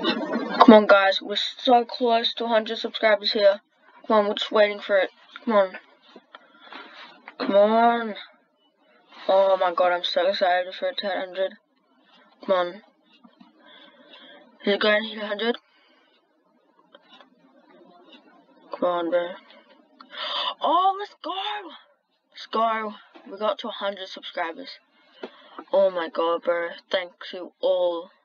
Come on, guys. We're so close to 100 subscribers here. Come on, we're just waiting for it. Come on. Come on. Oh my god, I'm so excited for it to hit 100. Come on. Is it going to hit 100? Come on, bro. Oh, let's go! Let's go. We got to 100 subscribers. Oh my god, bro. Thank you all.